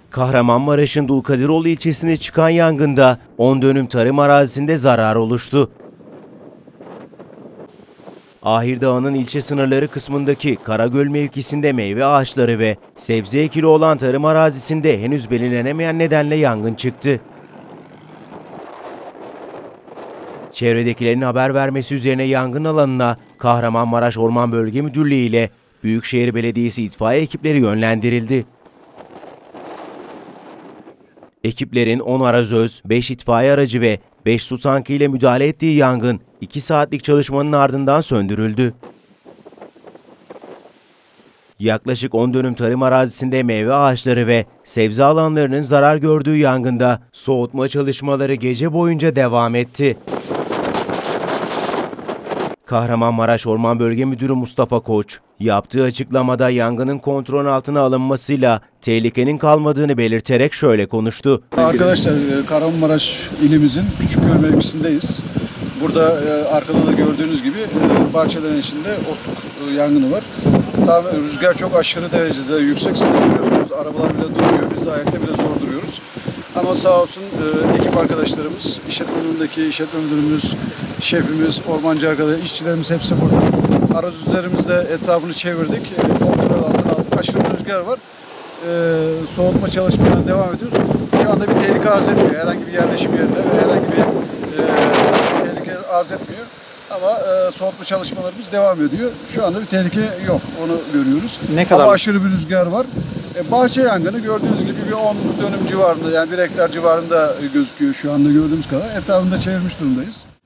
Kahramanmaraş'ın Dulkadiroğlu ilçesinde çıkan yangında 10 dönüm tarım arazisinde zarar oluştu. Ahir Dağı'nın ilçe sınırları kısmındaki Karagöl mevkisinde meyve ağaçları ve sebze ekili olan tarım arazisinde henüz belirlenemeyen nedenle yangın çıktı. Çevredekilerin haber vermesi üzerine yangın alanına Kahramanmaraş Orman Bölge Müdürlüğü ile Büyükşehir Belediyesi itfaiye ekipleri yönlendirildi. Ekiplerin 10 arazöz, 5 itfaiye aracı ve 5 su tankı ile müdahale ettiği yangın 2 saatlik çalışmanın ardından söndürüldü. Yaklaşık 10 dönüm tarım arazisinde meyve ağaçları ve sebze alanlarının zarar gördüğü yangında soğutma çalışmaları gece boyunca devam etti. Kahramanmaraş Orman Bölge Müdürü Mustafa Koç, yaptığı açıklamada yangının kontrol altına alınmasıyla tehlikenin kalmadığını belirterek şöyle konuştu. Arkadaşlar, Kahramanmaraş ilimizin Küçükköy mevkisindeyiz. Burada arkada da gördüğünüz gibi bahçelerin içinde otluk yangını var. Tam rüzgar çok aşırı derecede yüksek, siz de görüyorsunuz. Arabalar bile durmuyor, biz de ayakta bile zor duruyoruz. Ama sağ olsun ekip arkadaşlarımız, işletme müdürümüz, şefimiz, ormancı arkadaşlar, işçilerimiz hepsi burada. Arazüzlerimizle etrafını çevirdik, kontrol altına aldık. Aşırı rüzgar var. Soğutma çalışmalarına devam ediyoruz. Şu anda bir tehlike arz etmiyor. Herhangi bir yerleşim yerinde ve herhangi bir tehlike arz etmiyor. Ama soğutma çalışmalarımız devam ediyor. Şu anda bir tehlike yok. Onu görüyoruz. Ne kadar? Ama aşırı bir rüzgar var. Bahçe yangını gördüğünüz gibi bir 10 dönüm civarında, yani 1 hektar civarında gözüküyor şu anda gördüğümüz kadar. Etrafında çevirmiş durumdayız.